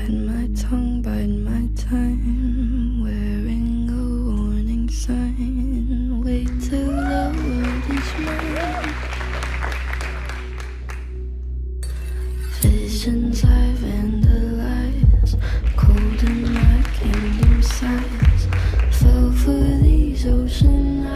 my tongue, bide my time, wearing a warning sign. Wait till the world is mine. Visions I vandalize, cold in my kingdom size. Fell for these ocean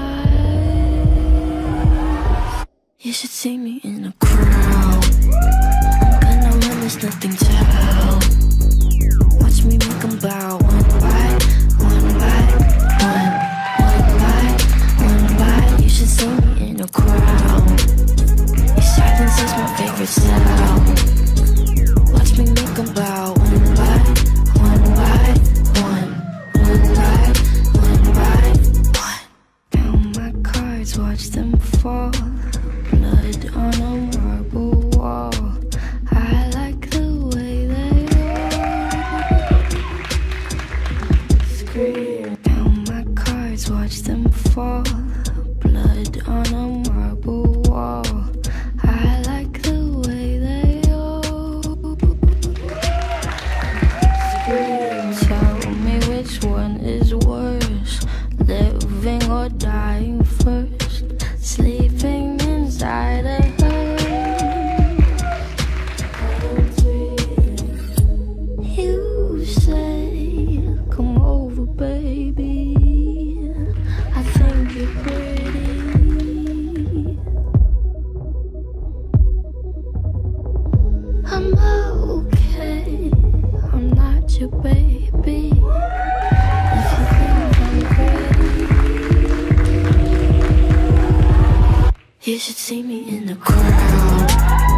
eyes. You should see me in a crowd. I'm gonna run, there's nothing to help. Watch me make them bow one by one by one, one by one by. You should see me in a crowd. Your silence is my favorite sound. Watch me make them bow one by one by one, one by one by one. Count my cards, watch them fall. Blood on a marble wall. I like the way they all scream. Count my cards, watch them fall. Blood on a marble wall. I like the way they all scream. Tell me which one is worse, living or dying first. Sleeping inside a you say, come over, baby. I think you're pretty. I'm okay, I'm not your baby. If you think I'm pretty, you should see me in the crowd.